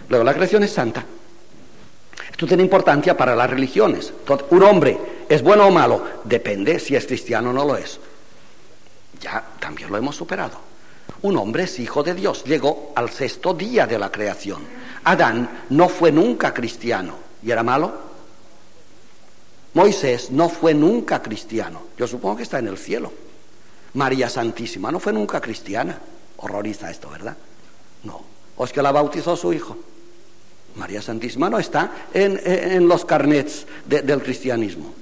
Luego, la creación es santa. Esto tiene importancia para las religiones. Entonces, ¿un hombre es bueno o malo? Depende si es cristiano o no lo es. Ya también lo hemos superado. Un hombre es hijo de Dios, llegó al 6º día de la creación. Adán no fue nunca cristiano, ¿y era malo? Moisés no fue nunca cristiano, yo supongo que está en el cielo. María Santísima no fue nunca cristiana. Horroriza esto, ¿verdad? No. ¿O es que la bautizó su hijo? María Santísima no está en los carnets del cristianismo.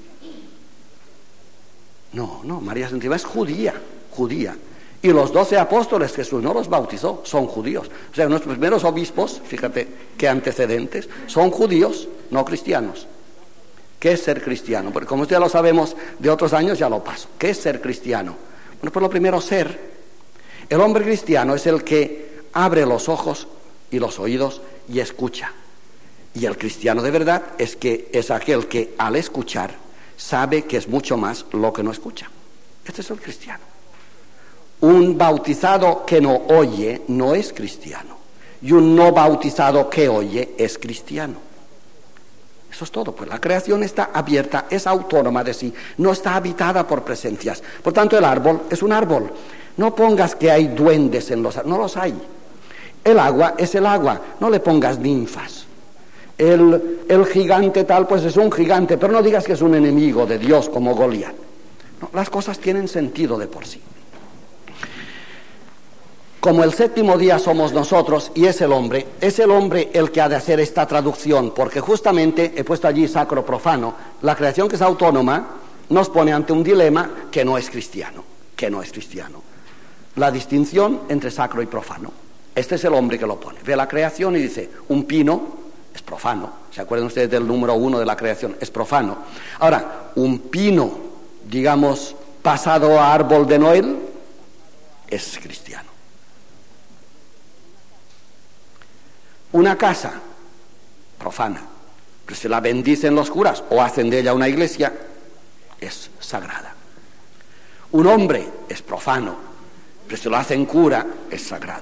No, María Santísima es judía. Y los 12 apóstoles Jesús no los bautizó, son judíos. O sea, nuestros primeros obispos, fíjate qué antecedentes, son judíos, no cristianos. ¿Qué es ser cristiano? Porque como ya lo sabemos de otros años, ya lo paso. ¿Qué es ser cristiano? Bueno, pues lo primero, ser. El hombre cristiano es el que abre los ojos y los oídos y escucha. Y el cristiano de verdad es aquel que al escuchar sabe que es mucho más lo que no escucha. Este es el cristiano. Un bautizado que no oye no es cristiano. Y un no bautizado que oye es cristiano. Eso es todo, pues la creación está abierta, es autónoma de sí, no está habitada por presencias. Por tanto, el árbol es un árbol. No pongas que hay duendes en los árboles, no los hay. El agua es el agua, no le pongas ninfas. El gigante tal, pues es un gigante, pero no digas que es un enemigo de Dios como Goliat. No, las cosas tienen sentido de por sí. Como el 7º día somos nosotros y es el hombre el que ha de hacer esta traducción, porque justamente he puesto allí sacro profano. La creación que es autónoma nos pone ante un dilema que no es cristiano. La distinción entre sacro y profano. Este es el hombre que lo pone. Ve la creación y dice, un pino es profano. ¿Se acuerdan ustedes del número 1 de la creación? Es profano. Ahora, un pino, digamos, pasado a árbol de Noel, es cristiano. Una casa profana, pero si la bendicen los curas o hacen de ella una iglesia, es sagrada. Un hombre es profano, pero si lo hacen cura, es sagrado.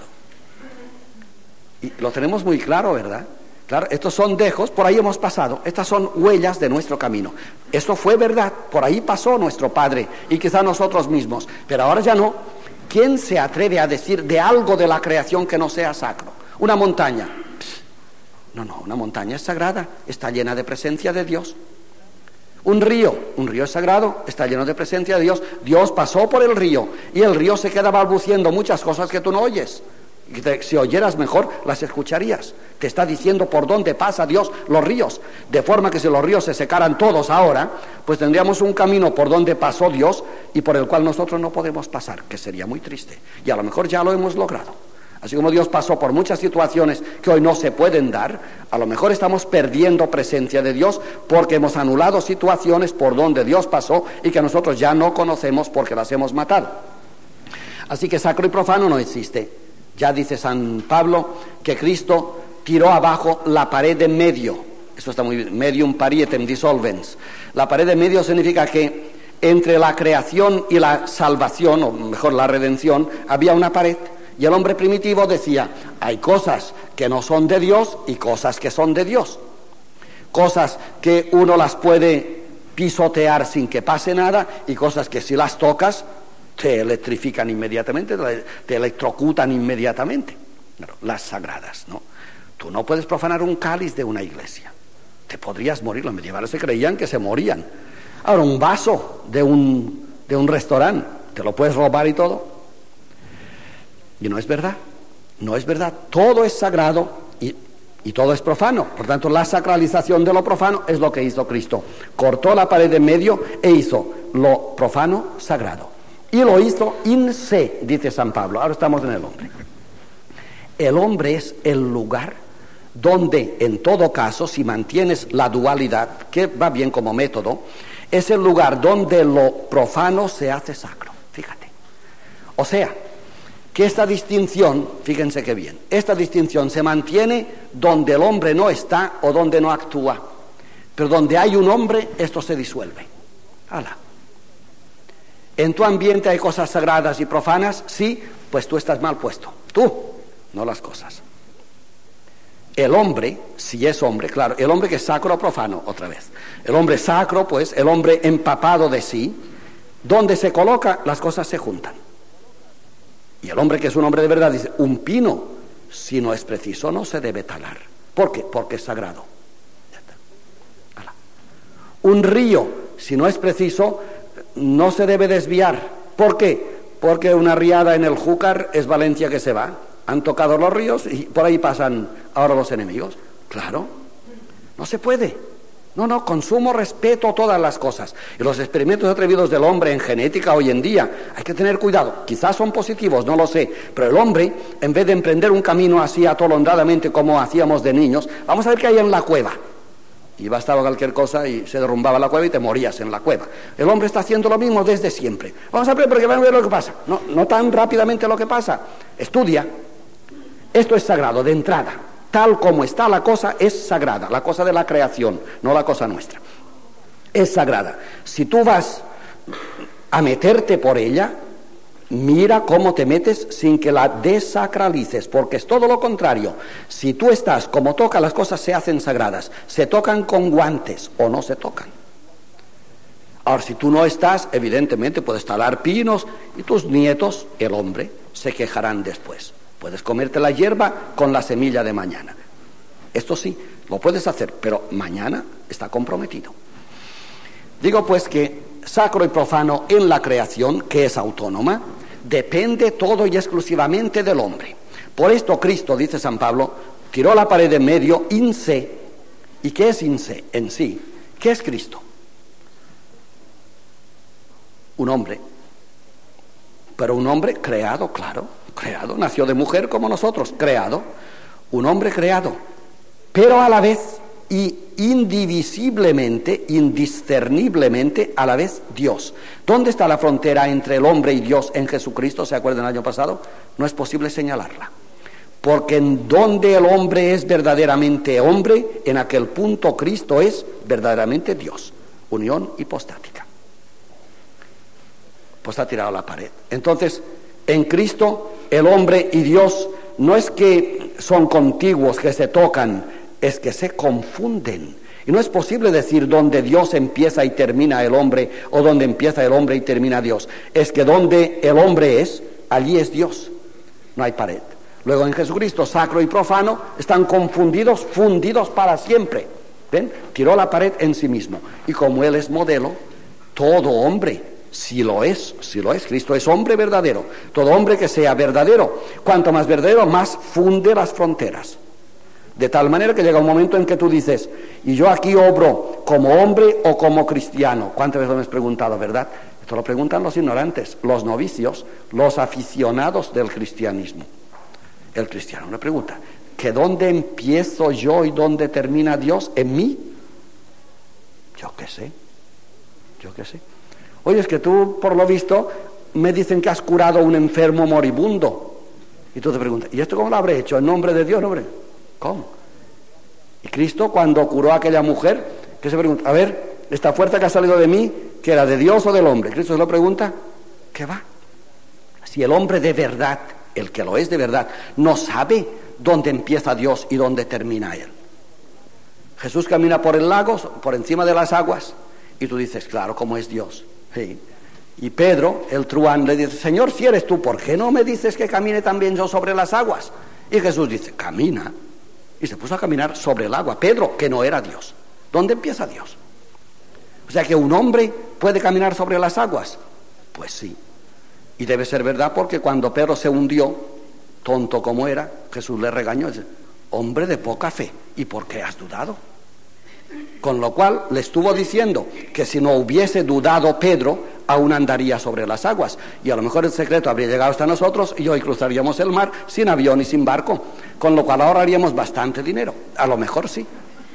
Y lo tenemos muy claro, ¿verdad? Claro, estos son dejos, por ahí hemos pasado, estas son huellas de nuestro camino. Esto fue verdad, por ahí pasó nuestro Padre y quizá nosotros mismos, pero ahora ya no. ¿Quién se atreve a decir de algo de la creación que no sea sacro? Una montaña. No, una montaña es sagrada, está llena de presencia de Dios. Un río es sagrado, está lleno de presencia de Dios. Dios pasó por el río y el río se queda balbuciendo muchas cosas que tú no oyes. Si oyeras mejor, las escucharías. Te está diciendo por dónde pasa Dios los ríos, de forma que si los ríos se secaran todos ahora, pues tendríamos un camino por donde pasó Dios y por el cual nosotros no podemos pasar, que sería muy triste. Y a lo mejor ya lo hemos logrado. Así como Dios pasó por muchas situaciones que hoy no se pueden dar, a lo mejor estamos perdiendo presencia de Dios porque hemos anulado situaciones por donde Dios pasó y que nosotros ya no conocemos porque las hemos matado. Así que sacro y profano no existe. Ya dice San Pablo que Cristo tiró abajo la pared de medio. Eso está muy bien. Medium parietem dissolvens. La pared de medio significa que entre la creación y la salvación, o mejor la redención, había una pared. Y el hombre primitivo decía, hay cosas que no son de Dios y cosas que son de Dios. Cosas que uno las puede pisotear sin que pase nada y cosas que si las tocas te electrifican inmediatamente, te electrocutan inmediatamente. Pero las sagradas, ¿no? Tú no puedes profanar un cáliz de una iglesia. Te podrías morir. Los medievales se creían que se morían. Ahora, un vaso de un restaurante, te lo puedes robar y todo. Y no es verdad, todo es sagrado y todo es profano. Por tanto, la sacralización de lo profano es lo que hizo Cristo. Cortó la pared de medio e hizo lo profano sagrado. Y lo hizo in se, dice San Pablo. Ahora estamos en el hombre. El hombre es el lugar donde, en todo caso, si mantienes la dualidad, que va bien como método, es el lugar donde lo profano se hace sacro. Fíjate. O sea, que esta distinción, fíjense qué bien, esta distinción se mantiene donde el hombre no está o donde no actúa, pero donde hay un hombre, esto se disuelve. ¡Hala! En tu ambiente hay cosas sagradas y profanas, sí, pues tú estás mal puesto, tú, no las cosas. el hombre, si es hombre, claro, el hombre que es sacro o profano, otra vez. El hombre sacro, pues, el hombre empapado de sí, donde se coloca, las cosas se juntan. Y el hombre que es un hombre de verdad dice, un pino, si no es preciso, no se debe talar. ¿Por qué? Porque es sagrado. Ya está. Un río, si no es preciso, no se debe desviar. ¿Por qué? Porque una riada en el Júcar es Valencia que se va. Han tocado los ríos y por ahí pasan ahora los enemigos. Claro, no se puede. No, con sumo respeto a todas las cosas. Y los experimentos atrevidos del hombre en genética hoy en día, hay que tener cuidado. Quizás son positivos, no lo sé. Pero el hombre, en vez de emprender un camino así atolondradamente como hacíamos de niños, vamos a ver qué hay en la cueva. Y bastaba cualquier cosa y se derrumbaba la cueva y te morías en la cueva. El hombre está haciendo lo mismo desde siempre. Vamos a ver porque van a ver lo que pasa. No tan rápidamente lo que pasa. Estudia. Esto es sagrado de entrada. Tal como está la cosa es sagrada. La cosa de la creación, no la cosa nuestra. Es sagrada. Si tú vas a meterte por ella, mira cómo te metes sin que la desacralices, porque es todo lo contrario. Si tú estás como toca, las cosas se hacen sagradas. Se tocan con guantes o no se tocan. Ahora, si tú no estás, evidentemente puedes talar pinos y tus nietos, el hombre, se quejarán después. Puedes comerte la hierba con la semilla de mañana. Esto sí, lo puedes hacer, pero mañana está comprometido. Digo pues que sacro y profano en la creación, que es autónoma, depende todo y exclusivamente del hombre. Por esto Cristo, dice San Pablo, tiró la pared en medio, in se. ¿Y qué es in se? En sí. ¿Qué es Cristo? Un hombre. Pero un hombre creado, claro, creado, nació de mujer como nosotros, creado, un hombre creado, pero a la vez y indivisiblemente, indiscerniblemente, a la vez Dios. ¿Dónde está la frontera entre el hombre y Dios en Jesucristo? ¿Se acuerdan el año pasado? No es posible señalarla, porque en donde el hombre es verdaderamente hombre, en aquel punto Cristo es verdaderamente Dios, unión hipostática. Pues ha tirado la pared. Entonces, en Cristo, el hombre y Dios no es que son contiguos, que se tocan, es que se confunden. Y no es posible decir donde Dios empieza y termina el hombre, o donde empieza el hombre y termina Dios. Es que donde el hombre es, allí es Dios. No hay pared. Luego en Jesucristo, sacro y profano, están confundidos, fundidos para siempre. ¿Ven? Tiró la pared en sí mismo. Y como Él es modelo, todo hombre, si lo es, Cristo es hombre verdadero. Todo hombre que sea verdadero, cuanto más verdadero, más funde las fronteras. De tal manera que llega un momento en que tú dices, y yo aquí obro como hombre o como cristiano. ¿Cuántas veces lo hemos preguntado, verdad? Esto lo preguntan los ignorantes, los novicios, los aficionados del cristianismo. El cristiano me pregunta, ¿que dónde empiezo yo y dónde termina Dios en mí? Yo qué sé. Oye, es que tú, por lo visto, me dicen que has curado a un enfermo moribundo. Y tú te preguntas, ¿y esto cómo lo habré hecho? ¿En nombre de Dios, hombre? ¿Cómo? Y Cristo, cuando curó a aquella mujer, que se pregunta, a ver, esta fuerza que ha salido de mí, ¿que era de Dios o del hombre? Cristo se lo pregunta, ¿qué va? Si el hombre de verdad, el que lo es de verdad, no sabe dónde empieza Dios y dónde termina Él. Jesús camina por el lago, por encima de las aguas, y tú dices, claro, ¿cómo es Dios? Sí. Y Pedro, el truán, le dice, Señor, si eres tú, ¿por qué no me dices que camine también yo sobre las aguas? Y Jesús dice, camina. Y se puso a caminar sobre el agua. Pedro, que no era Dios. ¿Dónde empieza Dios? O sea que un hombre puede caminar sobre las aguas. Pues sí. Y debe ser verdad porque cuando Pedro se hundió, tonto como era, Jesús le regañó. Dice, hombre de poca fe, ¿y por qué has dudado? Con lo cual le estuvo diciendo que si no hubiese dudado Pedro, aún andaría sobre las aguas. Y a lo mejor el secreto habría llegado hasta nosotros y hoy cruzaríamos el mar sin avión y sin barco. Con lo cual ahorraríamos bastante dinero. A lo mejor sí.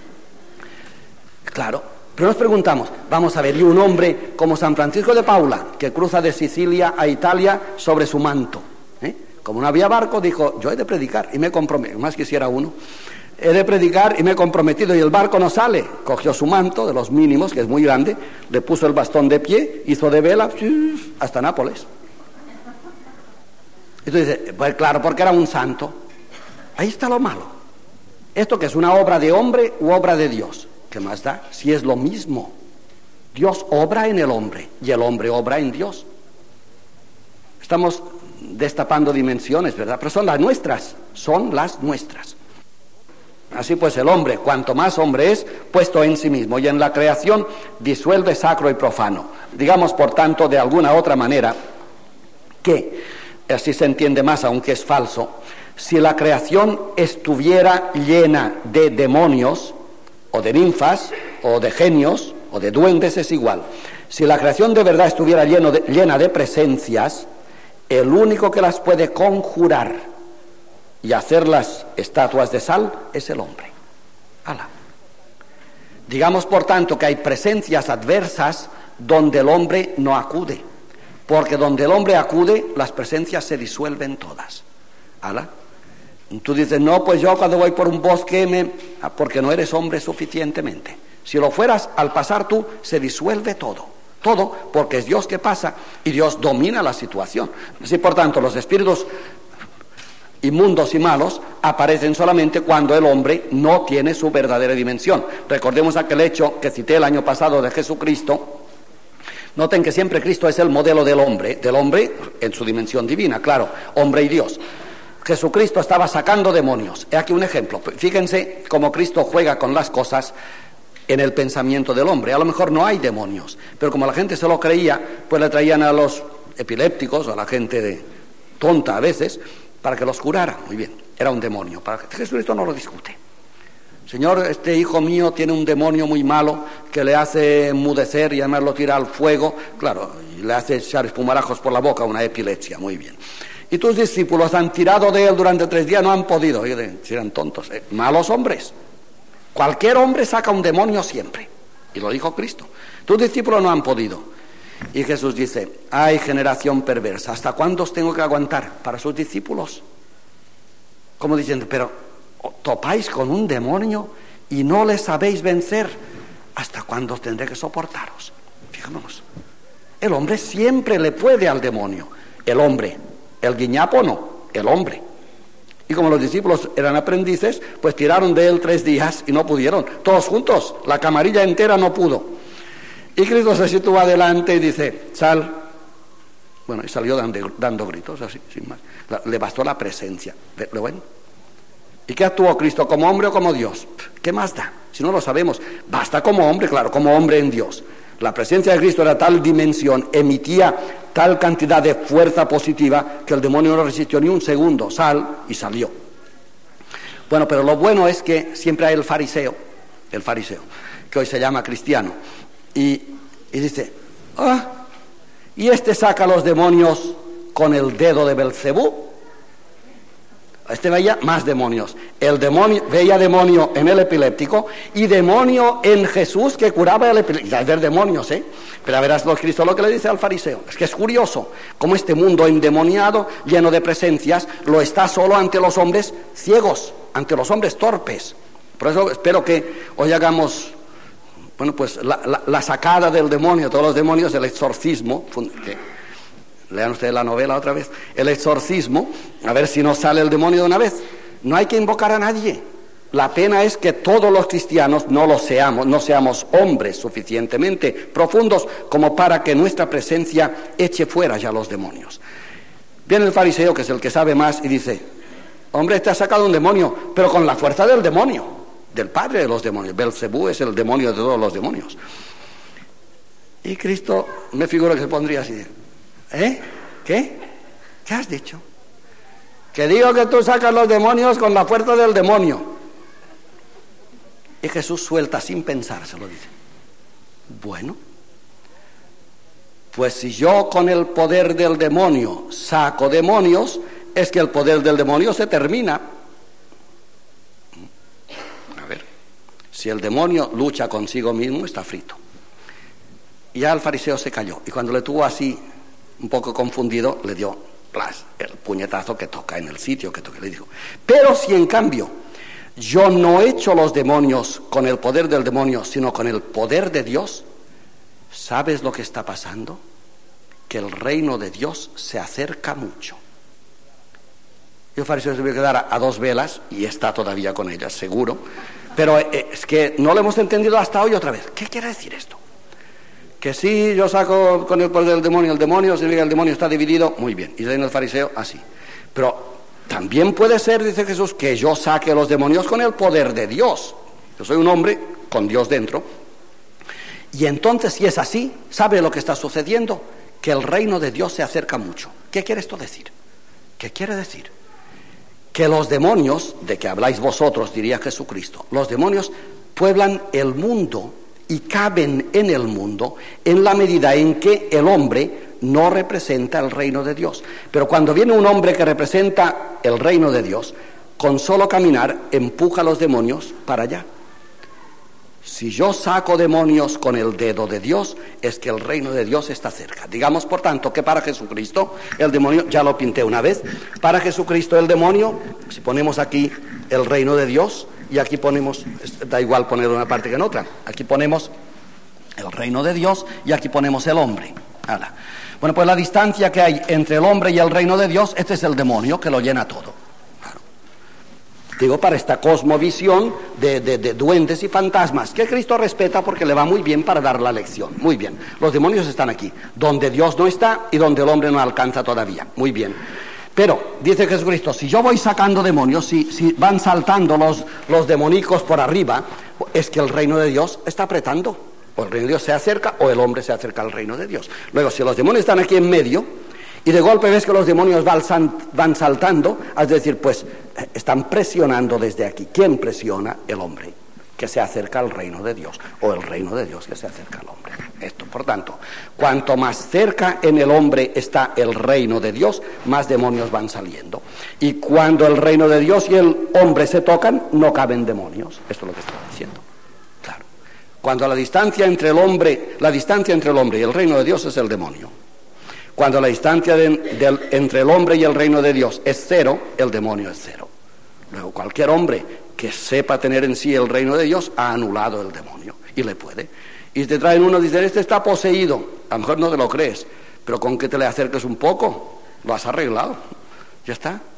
Claro. Pero nos preguntamos, vamos a ver, y un hombre como San Francisco de Paula, que cruza de Sicilia a Italia sobre su manto. Como no había barco, dijo, yo he de predicar y me comprometo, más quisiera uno. He de predicar y me he comprometido y el barco no sale. Cogió su manto de los mínimos, que es muy grande, le puso el bastón de pie, hizo de vela hasta Nápoles. Y tú dices, pues claro, porque era un santo. Ahí está lo malo. ¿Esto que es una obra de hombre u obra de Dios? ¿Qué más da? Si es lo mismo. Dios obra en el hombre y el hombre obra en Dios. Estamos destapando dimensiones, ¿verdad? Pero son las nuestras, Así pues el hombre, cuanto más hombre es, puesto en sí mismo y en la creación, disuelve sacro y profano. Digamos, por tanto, de alguna otra manera, que, así se entiende más, aunque es falso, si la creación estuviera llena de demonios, o de ninfas, o de genios, o de duendes, es igual. Si la creación de verdad estuviera llena de presencias, el único que las puede conjurar y hacer las estatuas de sal es el hombre. ¡Hala! Digamos, por tanto, que hay presencias adversas donde el hombre no acude, porque donde el hombre acude, las presencias se disuelven todas. ¿Hala? Tú dices, no, pues yo cuando voy por un bosque, porque no eres hombre suficientemente. Si lo fueras, al pasar tú, se disuelve todo, porque es Dios que pasa y Dios domina la situación. Así, por tanto, los espíritus inmundos y malos aparecen solamente cuando el hombre no tiene su verdadera dimensión. Recordemos aquel hecho que cité el año pasado de Jesucristo. Noten que siempre Cristo es el modelo del hombre en su dimensión divina, claro, hombre y Dios. Jesucristo estaba sacando demonios. He aquí un ejemplo. Fíjense cómo Cristo juega con las cosas en el pensamiento del hombre. A lo mejor no hay demonios, pero como la gente se lo creía, pues le traían a los epilépticos o a la gente tonta a veces para que los curara. Muy bien, era un demonio. Jesucristo no lo discute. Señor, este hijo mío tiene un demonio muy malo que le hace enmudecer y además lo tira al fuego, claro, y le hace echar espumarajos por la boca, una epilepsia. Muy bien. Y tus discípulos han tirado de él durante 3 días, no han podido. Si eran tontos, malos hombres. Cualquier hombre saca un demonio siempre. Y lo dijo Cristo. Tus discípulos no han podido. Y Jesús dice, ay, generación perversa, ¿hasta cuándo os tengo que aguantar? Para sus discípulos. Como diciendo, pero topáis con un demonio y no le sabéis vencer. ¿Hasta cuándo os tendré que soportaros? Fijémonos. El hombre siempre le puede al demonio. El hombre. El guiñapo no, el hombre. Y como los discípulos eran aprendices, pues tiraron de él 3 días y no pudieron. Todos juntos, la camarilla entera no pudo. Y Cristo se sitúa adelante y dice, sal. Bueno, y salió dando gritos, así, sin más. Le bastó la presencia. ¿Lo ven? ¿Y qué actuó Cristo? ¿Como hombre o como Dios? ¿Qué más da? Si no lo sabemos. Basta como hombre, claro, como hombre en Dios. La presencia de Cristo era tal dimensión, emitía tal cantidad de fuerza positiva que el demonio no resistió ni un segundo. Sal, y salió. Bueno, pero lo bueno es que siempre hay el fariseo, que hoy se llama cristiano, y dice, y este saca los demonios con el dedo de Belcebú. Este veía más demonios. El demonio veía demonio en el epiléptico y demonio en Jesús que curaba el epiléptico. Es ver demonios, Pero verás Cristo lo que le dice al fariseo. Es que es curioso cómo este mundo endemoniado, lleno de presencias, lo está solo ante los hombres ciegos, ante los hombres torpes. Por eso espero que hoy hagamos, bueno, pues la sacada del demonio, todos los demonios, el exorcismo, lean ustedes la novela otra vez, el exorcismo, a ver si no sale el demonio de una vez. No hay que invocar a nadie. La pena es que todos los cristianos no seamos hombres suficientemente profundos como para que nuestra presencia eche fuera ya los demonios. Viene el fariseo, que es el que sabe más, y dice, hombre, te ha sacado un demonio, pero con la fuerza del demonio, del padre de los demonios. Belcebú es el demonio de todos los demonios. Y Cristo, me figuro que se pondría así, ¿Qué? ¿Qué has dicho? Que digo que tú sacas los demonios con la fuerza del demonio. Y Jesús suelta sin pensar, se lo dice. Bueno, pues si yo con el poder del demonio saco demonios, es que el poder del demonio se termina. A ver, si el demonio lucha consigo mismo, está frito. Y ya el fariseo se calló, y cuando le tuvo así un poco confundido, le dio el puñetazo que toca en el sitio que toca. Le dijo, pero si en cambio yo no echo los demonios con el poder del demonio, sino con el poder de Dios, ¿sabes lo que está pasando? Que el reino de Dios se acerca mucho. Y el fariseo se tuvo que quedar a 2 velas y está todavía con ellas, seguro. Pero es que no lo hemos entendido hasta hoy otra vez. ¿Qué quiere decir esto? Que si yo saco con el poder del demonio, significa que el demonio está dividido, muy bien. Y el fariseo, así. Pero también puede ser, dice Jesús, que yo saque a los demonios con el poder de Dios. Yo soy un hombre con Dios dentro. Y entonces, si es así, ¿sabe lo que está sucediendo? Que el reino de Dios se acerca mucho. ¿Qué quiere esto decir? ¿Qué quiere decir? Que los demonios, de que habláis vosotros, diría Jesucristo, los demonios pueblan el mundo y caben en el mundo en la medida en que el hombre no representa el reino de Dios. Pero cuando viene un hombre que representa el reino de Dios, con solo caminar empuja a los demonios para allá. Si yo saco demonios con el dedo de Dios, es que el reino de Dios está cerca. Digamos, por tanto, que para Jesucristo el demonio, ya lo pinté una vez, para Jesucristo el demonio, si ponemos aquí el reino de Dios, y aquí ponemos, da igual poner una parte que en otra, aquí ponemos el reino de Dios y aquí ponemos el hombre. Ahora, bueno, pues la distancia que hay entre el hombre y el reino de Dios, este es el demonio que lo llena todo. Claro. Digo, para esta cosmovisión de duendes y fantasmas, que Cristo respeta porque le va muy bien para dar la lección. Muy bien, los demonios están aquí, donde Dios no está y donde el hombre no alcanza todavía. Muy bien. Pero, dice Jesucristo, si yo voy sacando demonios, si van saltando los demonicos por arriba, es que el reino de Dios está apretando. O el reino de Dios se acerca o el hombre se acerca al reino de Dios. Luego, si los demonios están aquí en medio y de golpe ves que los demonios van saltando, has de decir, pues están presionando desde aquí. ¿Quién presiona? El hombre, que se acerca al reino de Dios, o el reino de Dios que se acerca al hombre. Esto, por tanto, cuanto más cerca en el hombre está el reino de Dios, más demonios van saliendo. Y cuando el reino de Dios y el hombre se tocan, no caben demonios. Esto es lo que estaba diciendo. Claro. Cuando la distancia entre el hombre y el reino de Dios es el demonio. Cuando la distancia entre el hombre y el reino de Dios es 0, el demonio es 0. Luego, cualquier hombre que sepa tener en sí el reino de Dios ha anulado el demonio, y le puede. Y te traen uno y dicen, este está poseído. A lo mejor no te lo crees, pero con que te le acerques un poco, lo has arreglado. Ya está.